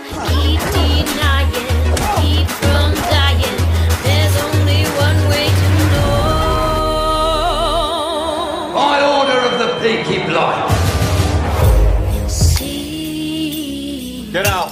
Keep denying, keep from dying. There's only one way to know. By order of the Peaky Blind. See. Get out.